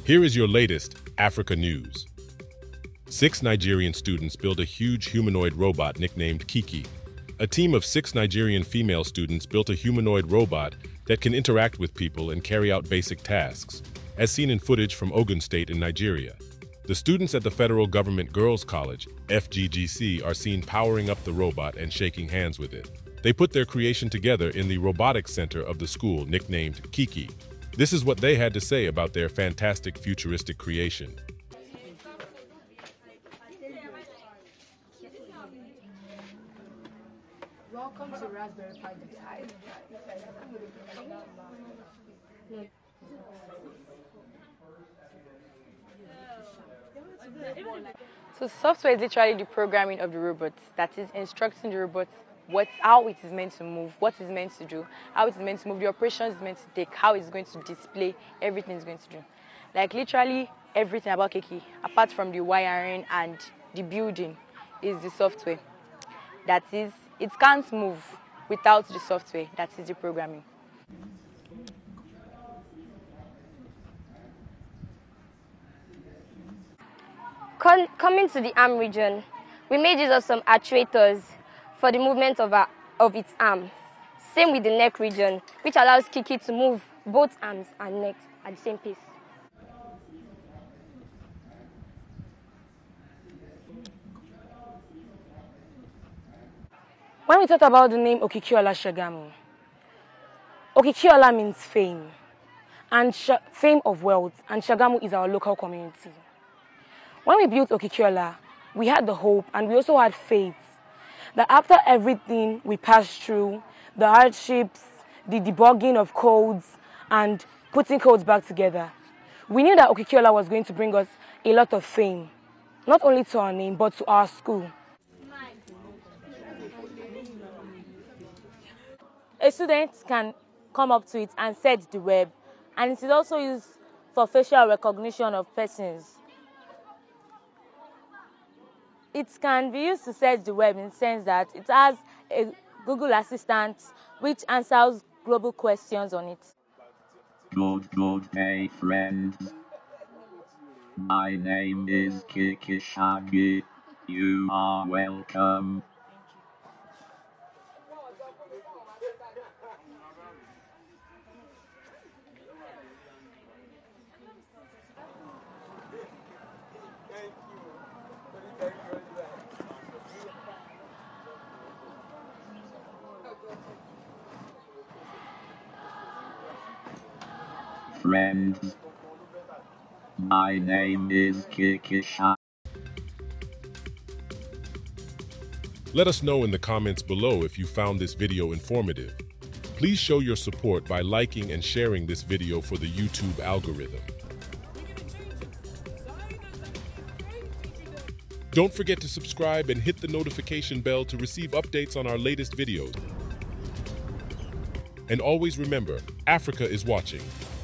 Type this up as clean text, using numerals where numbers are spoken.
Here is your latest Africa news. 6 Nigerian students built a huge humanoid robot nicknamed Kiki. A team of 6 Nigerian female students built a humanoid robot that can interact with people and carry out basic tasks, as seen in footage from Ogun State in Nigeria. The students at the Federal Government Girls College, FGGC, are seen powering up the robot and shaking hands with it. They put their creation together in the robotics center of the school, nicknamed Kiki. This is what they had to say about their fantastic futuristic creation. Welcome to Raspberry Pi Design. So software is literally the programming of the robot, that is instructing the robot how it is meant to move, what it's meant to do, how it is meant to move, the operations it's meant to take, how it's going to display, everything it's going to do. Like literally everything about Kiki, apart from the wiring and the building, is the software. That is, it can't move without the software, that is the programming. Coming to the arm region, we made use of some actuators for the movement of its arm. Same with the neck region, which allows Kiki to move both arms and neck at the same pace. When we thought about the name Okikiola Shagamu, Okikiola means fame, and fame of wealth, and Shagamu is our local community. When we built Okikiola, we had the hope and we also had faith that after everything we passed through, the hardships, the debugging of codes, and putting codes back together, we knew that Okikiola was going to bring us a lot of fame, not only to our name, but to our school. A student can come up to it and search the web, and it is also used for facial recognition of persons. It can be used to search the web in the sense that it has a Google Assistant which answers global questions on it. Good day, friends. My name is Kiki. You are welcome. Friends, my name is Kiki. Let us know in the comments below if you found this video informative. Please show your support by liking and sharing this video for the YouTube algorithm. Don't forget to subscribe and hit the notification bell to receive updates on our latest videos. And always remember, Africa is watching.